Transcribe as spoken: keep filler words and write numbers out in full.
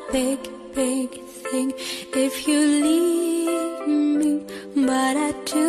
big, big thing if you leave me, but I do